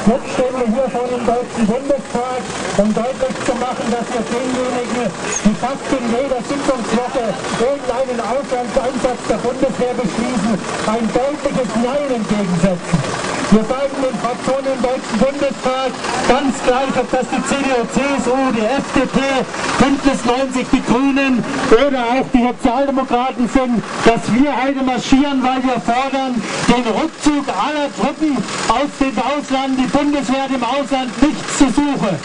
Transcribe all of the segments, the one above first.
Jetzt stehen wir hier vor dem Deutschen Bundestag, um deutlich zu machen, dass wir denjenigen, die fast in jeder Sitzungswoche irgendeinen Auslandseinsatz der Bundeswehr beschließen, ein deutliches Nein entgegensetzen. Wir sagen den Fraktionen im Deutschen Bundestag ganz gleich, ob das die CDU, CSU, die FDP, Bündnis 90, die Grünen oder auch die Sozialdemokraten sind, dass wir heute marschieren, weil wir fordern, den Rückzug aller Truppen aus dem Ausland, die Bundeswehr hat im Ausland nichts zu suchen.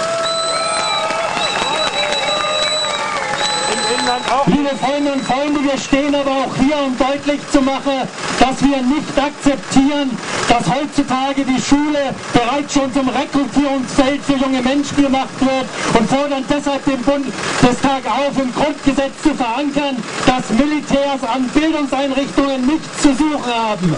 Liebe Freundinnen und Freunde, wir stehen aber auch hier, um deutlich zu machen, dass wir nicht akzeptieren, dass heutzutage die Schule bereits schon zum Rekrutierungsfeld für junge Menschen gemacht wird und fordern deshalb den Bundestag auf, im Grundgesetz zu verankern, dass Militärs an Bildungseinrichtungen nichts zu suchen haben.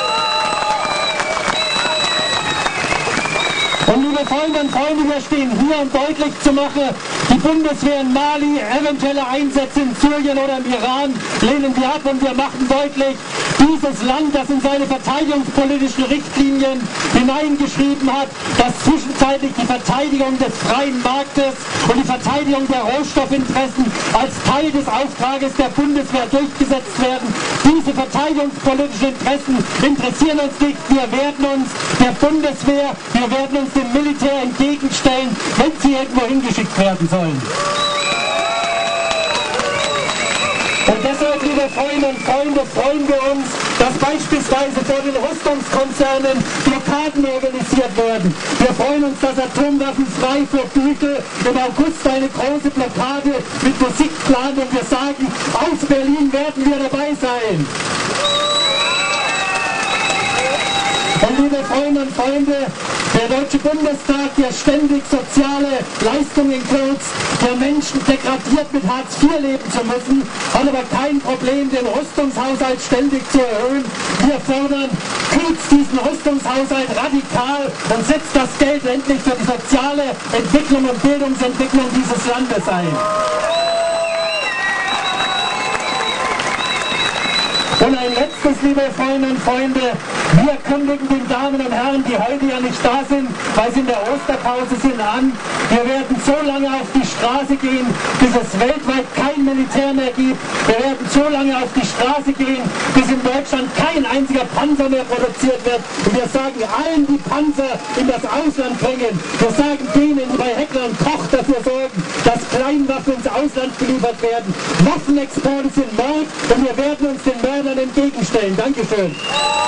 Und liebe Freundinnen und Freunde, wir stehen hier, um deutlich zu machen, die Bundeswehr in Mali, eventuelle Einsätze in Syrien oder im Iran lehnen wir ab und wir machen deutlich, dieses Land, das in seine verteidigungspolitischen Richtlinien hineingeschrieben hat, dass zwischenzeitlich die Verteidigung des freien Marktes und die Verteidigung der Rohstoffinteressen als Teil des Auftrages der Bundeswehr durchgesetzt werden. Diese verteidigungspolitischen Interessen interessieren uns nicht. Wir werden uns der Bundeswehr, wir werden uns dem Militär entgegenstellen, wenn sie irgendwo hingeschickt werden sollen. Und deshalb, liebe Freundinnen und Freunde, freuen wir uns, dass beispielsweise vor den Rüstungskonzernen Blockaden organisiert werden. Wir freuen uns, dass Atomwaffen frei vor Güte im August eine große Blockade mit Musik planen und wir sagen, aus Berlin werden wir dabei sein. Und liebe Freundinnen und Freunde, der Deutsche Bundestag, der ständig soziale Leistungen kürzt, der Menschen degradiert mit Hartz IV leben zu müssen, hat aber kein Problem, den Rüstungshaushalt ständig zu erhöhen. Wir fordern, kürzt diesen Rüstungshaushalt radikal und setzt das Geld endlich für die soziale Entwicklung und Bildungsentwicklung dieses Landes ein. Und ein letztes, liebe Freundinnen und Freunde, wir kündigen den Damen und Herren, die heute ja nicht da sind, weil sie in der Osterpause sind, an. Wir werden so lange auf die Straße gehen, bis es weltweit kein Militär mehr gibt. Wir werden so lange auf die Straße gehen, bis in Deutschland kein einziger Panzer mehr produziert wird. Und wir sagen allen, die Panzer in das Ausland bringen. Wir sagen denen, die bei Heckler und Koch dafür sorgen, dass Kleinwaffen ins Ausland geliefert werden. Waffenexporte sind Mord und wir werden uns den Mördern entgegenstellen. Dankeschön.